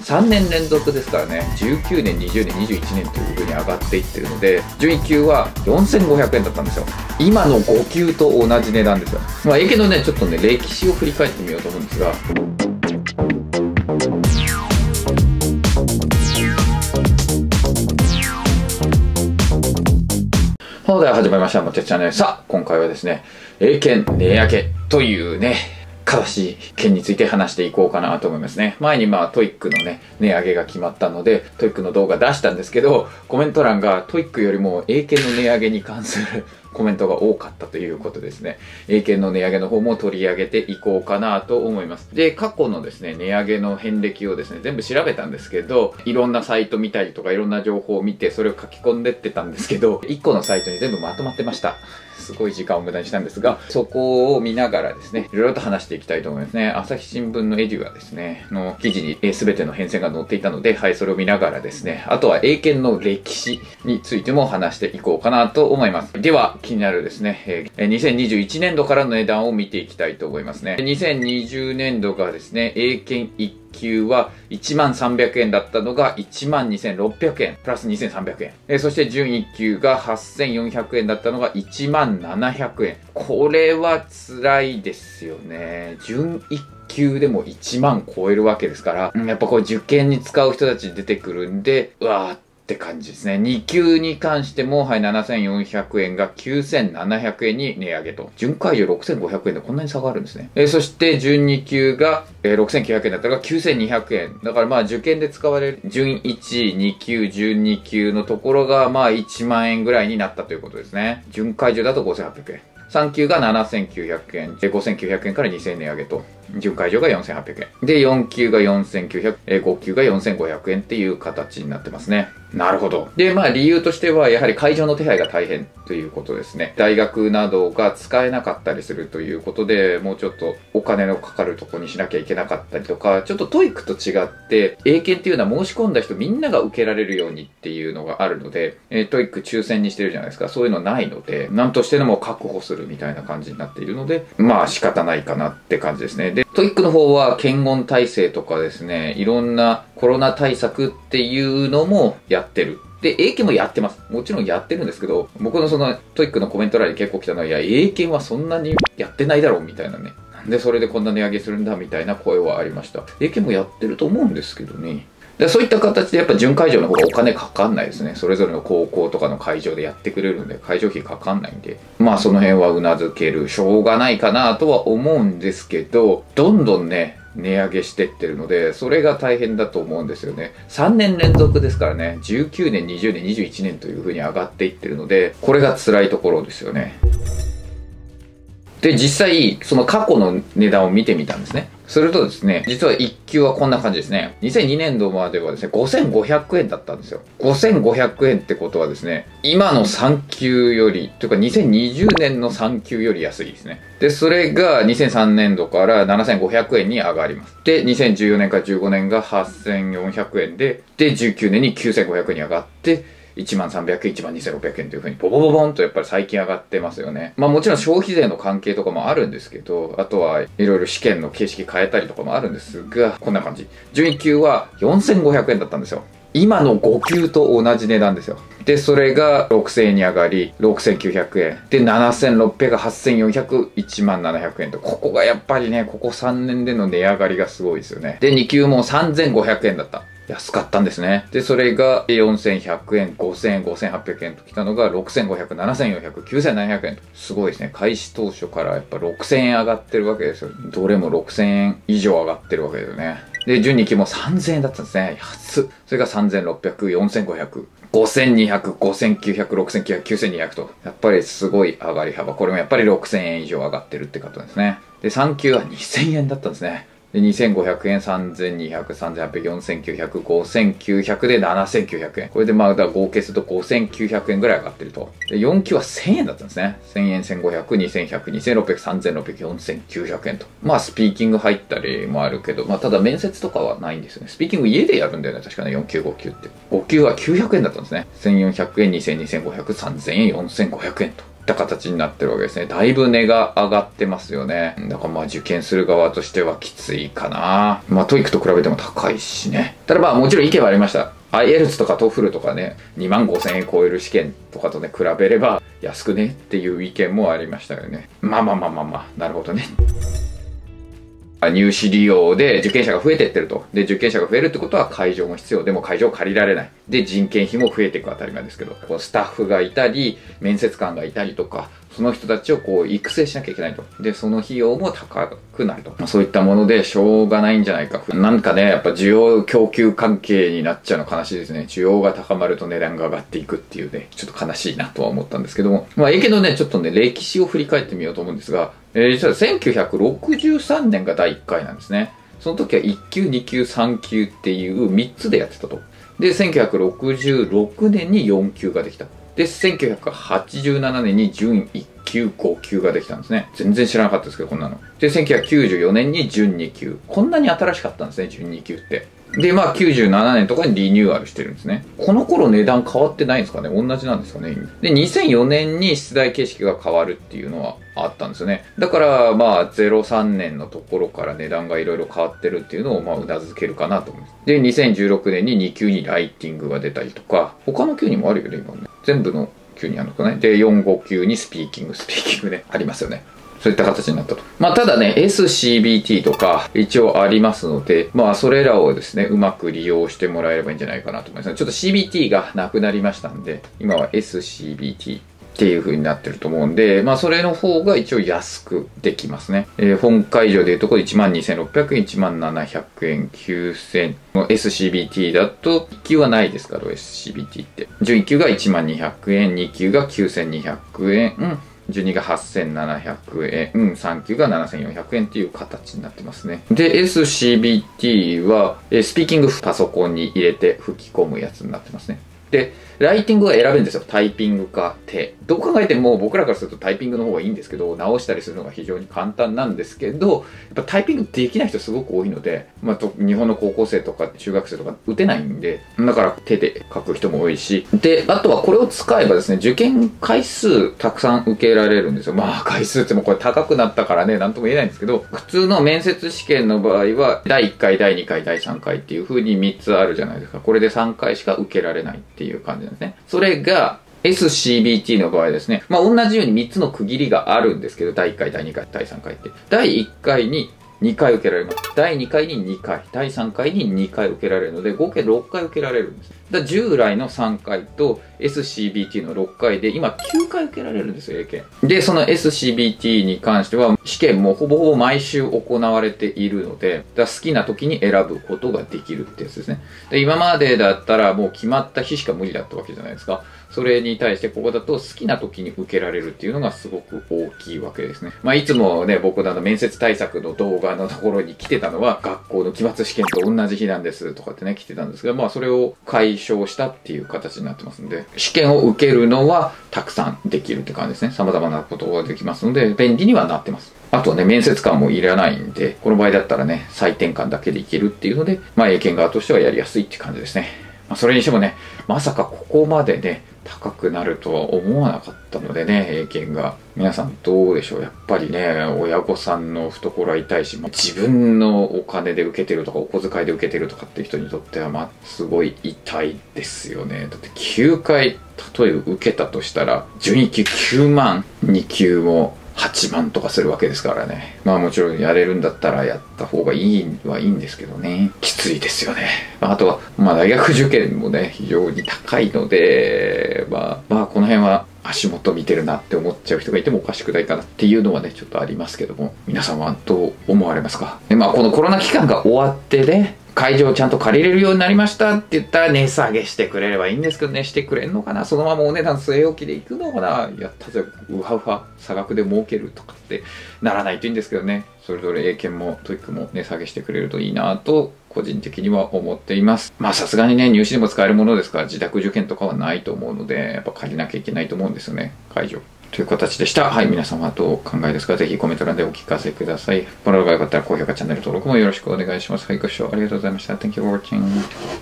3年連続ですからね、19年、20年、21年という風に上がっていってるので、準1級は4500円だったんですよ。今の5級と同じ値段ですよ。英検のね、ちょっとね、歴史を振り返ってみようと思うんですが、では始まりました。もてチャンネル。さあ、今回はですね、英検値上げというね、正しい件について話していこうかなと思いますね。前にトイックのね、値上げが決まったので、トイックの動画出したんですけど、コメント欄がトイックよりも英検の値上げに関するコメントが多かったということですね。英検の値上げの方も取り上げていこうかなと思います。で、過去のですね、値上げの遍歴をですね、全部調べたんですけど、いろんなサイト見たりとかいろんな情報を見て、それを書き込んでってたんですけど、1個のサイトに全部まとまってました。すごい時間を無駄にしたんですが、そこを見ながらですね、いろいろと話していきたいと思いますね。朝日新聞のエデュアですね、の記事に全ての変遷が載っていたので、はい、それを見ながらですね、あとは英検の歴史についても話していこうかなと思います。では、気になるですね、2021年度からの値段を見ていきたいと思いますね。2020年度がですね、英検1級は1300円だったのが12600円、プラス2300円。そして準1級が8400円だったのが10700円。これは辛いですよね。準1級でも1万超えるわけですから、やっぱこう受験に使う人たち出てくるんで、うわーって感じですね。2級に関しても、はい、7400円が9700円に値上げと。準解除6500円でこんなに差があるんですね。そして準2級が、6900円だったのが9200円。だから受験で使われる準1、2級、準2級のところが1万円ぐらいになったということですね。準解除だと5800円。3級が7900円。5900円から2000円値上げと。準解除が4800円。で、4級が4900円。5級が4500円っていう形になってますね。なるほど。で、理由としては、やはり会場の手配が大変ということですね。大学などが使えなかったりするということで、もうちょっとお金のかかるとこにしなきゃいけなかったりとか、ちょっとトイックと違って、英検っていうのは申し込んだ人みんなが受けられるようにっていうのがあるので、トイック抽選にしてるじゃないですか。そういうのないので、何としてでも確保するみたいな感じになっているので、仕方ないかなって感じですね。で、トイックの方は検温体制とかですね、いろんなコロナ対策っていうのもやってる。で、英検もやってます。もちろんやってるんですけど、僕のそのトイックのコメント欄に結構来たのは、いや、英検はそんなにやってないだろうみたいなね。なんでそれでこんな値上げするんだみたいな声はありました。英検もやってると思うんですけどね。でそういった形でやっぱ準会場の方がお金かかんないですね。それぞれの高校とかの会場でやってくれるんで、会場費かかんないんで。その辺は頷ける。しょうがないかなとは思うんですけど、どんどんね、値上げしてってるので、それが大変だと思うんですよね。3年連続ですからね、19年、20年、21年という風に上がっていってるので、これが辛いところですよね。で、実際、その過去の値段を見てみたんですね。するとですね、実は1級はこんな感じですね。2002年度まではですね、5500円だったんですよ。5500円ってことはですね、今の3級より、というか2020年の3級より安いですね。で、それが2003年度から7500円に上がります。で、2014年から15年が8400円で、19年に9500円に上がって、1300円、12600円という風にボボボボンとやっぱり最近上がってますよね。もちろん消費税の関係とかもあるんですけど、あとはいろいろ試験の形式変えたりとかもあるんですが、こんな感じ。準1級は4500円だったんですよ。今の5級と同じ値段ですよ。で、それが6000円に上がり、6900円。で、7600、8400、10700円と。ここがやっぱりね、ここ3年での値上がりがすごいですよね。で、2級も3500円だった。安かったんですね。で、それが4100円、5000円、5800円と来たのが6500、7400、9700円と。すごいですね。開始当初からやっぱ6000円上がってるわけですよ。どれも6000円以上上がってるわけですよね。で、準2期も3000円だったんですね。安っ。それが3600、4500、5200、5900、6900、9200と。やっぱりすごい上がり幅。これもやっぱり6000円以上上がってるってことですね。で、3級は2000円だったんですね。で、2500円、3200、3800、4900、5900で7900円。これでだから合計すると5900円ぐらい上がってると。で、4級は1000円だったんですね。1000円、1500、2100、2600、3600、4900円と。スピーキング入ったりもあるけど、ただ面接とかはないんですよね。スピーキング家でやるんだよね。確かね、4級、5級って。5級は900円だったんですね。1400円、2000、2500、3000円、4500円と。 った形になってるわけですね。だいぶ値が上がってますよね。だからまあ受験する側としてはきついかな。まあトイックと比べても高いしね。ただまあもちろん意見はありました。IELTS とか TOEFL とかね、25,000円超える試験とかとね、比べれば安くねっていう意見もありましたよね。まあ、なるほどね。入試利用で受験者が増えていってると。で、受験者が増えるってことは会場も必要。でも会場を借りられない。で、人件費も増えていく当たり前ですけど、こうスタッフがいたり、面接官がいたりとか、その人たちをこう育成しなきゃいけないと。で、その費用も高くなると。そういったものでしょうがないんじゃないか。なんかね、やっぱ需要供給関係になっちゃうの悲しいですね。需要が高まると値段が上がっていくっていうね、ちょっと悲しいなとは思ったんですけども。まあ、英検のね、ちょっとね、歴史を振り返ってみようと思うんですが、実は1963年が第1回なんですね。その時は1級、2級、3級っていう3つでやってたと。で、1966年に4級ができた。で、1987年に準1級、5級ができたんですね。全然知らなかったですけど、こんなの。で、1994年に準2級。こんなに新しかったんですね、準2級って。で、まあ、97年とかにリニューアルしてるんですね。この頃値段変わってないんですかね？同じなんですかね？で、2004年に出題形式が変わるっていうのはあったんですよね。だから、まあ、03年のところから値段がいろいろ変わってるっていうのを、まあ、うなずけるかなと思います。で、2016年に2級にライティングが出たりとか、他の級にもあるよね、今ね。全部の級にあるのかね。で、4、5級にスピーキングね、ありますよね。そういった形になったと。まあ、ただね、SCBT とか一応ありますので、まあ、それらをですね、うまく利用してもらえればいいんじゃないかなと思います。ちょっと CBT がなくなりましたんで、今は SCBT。っていう風になってると思うんで、まあそれの方が一応安くできますね。本会場でいうところ 12,600 円、17,000 円、9,000。SCBT だと、1級はないですから、SCBT って。準1級が 12,000 円、2級が 9,200 円、12が 8,700 円、3級が 7,400 円っていう形になってますね。で、SCBT は、スピーキングパソコンに入れて吹き込むやつになってますね。で、ライティングは選べるんですよ。タイピングか手。どう考えても僕らからするとタイピングの方がいいんですけど、直したりするのが非常に簡単なんですけど、やっぱタイピングできない人すごく多いので、まあ、日本の高校生とか中学生とか打てないんで、だから手で書く人も多いし、で、あとはこれを使えばですね、受験回数たくさん受けられるんですよ。まあ回数ってもこれ高くなったからね、なんとも言えないんですけど、普通の面接試験の場合は、第1回、第2回、第3回っていう風に3つあるじゃないですか。これで3回しか受けられないっていう感じなんですね。それが、SCBT の場合ですね。まあ、同じように3つの区切りがあるんですけど、第1回、第2回、第3回って。第1回に2回受けられます。第2回に2回、第3回に2回受けられるので、合計6回受けられるんです。従来の3回と SCBT の6回で、今9回受けられるんですよ、英検。で、その SCBT に関しては、試験もほぼほぼ毎週行われているので、好きな時に選ぶことができるってやつですね。で、今までだったらもう決まった日しか無理だったわけじゃないですか。それに対してここだと好きな時に受けられるっていうのがすごく大きいわけですね。まあいつもね、僕の面接対策の動画のところに来てたのは、学校の期末試験と同じ日なんですとかってね、来てたんですが、まあそれを解消したっていう形になってますんで、試験を受けるのはたくさんできるって感じですね。様々なことができますので、便利にはなってます。あとね、面接官もいらないんで、この場合だったらね、採点官だけでいけるっていうので、まあ英検側としてはやりやすいって感じですね。まあそれにしてもね、まさかここまでね、高くなるとは思わなかったのでね、英検が。皆さんどうでしょう？やっぱりね、親御さんの懐は痛いし、自分のお金で受けてるとか、お小遣いで受けてるとかっていう人にとっては、まあ、すごい痛いですよね。だって9回、例えば受けたとしたら、準1級9万、2級も8万とかするわけですからね。まあもちろんやれるんだったらやった方がいいはいいんですけどね。きついですよね。あとは、まあ大学受験もね、非常に高いので、まあこの辺は足元見てるなって思っちゃう人がいてもおかしくないかなっていうのはね、ちょっとありますけども、皆さんはどう思われますか？で、まあこのコロナ期間が終わってね、会場をちゃんと借りれるようになりましたって言ったら値下げしてくれればいいんですけどね、してくれんのかな、そのままお値段据え置きでいくのかな、やったぜ、ウハウハ、差額で儲けるとかってならないといいんですけどね、それぞれ英検もトイックも値下げしてくれるといいなと、個人的には思っています。まあさすがにね、入試でも使えるものですから、自宅受験とかはないと思うので、やっぱ借りなきゃいけないと思うんですよね、会場。という形でした。はい、皆様はどうお考えですか？ぜひコメント欄でお聞かせください。この動画が良かったら高評価、チャンネル登録もよろしくお願いします。はい、ご視聴ありがとうございました。Thank you for watching.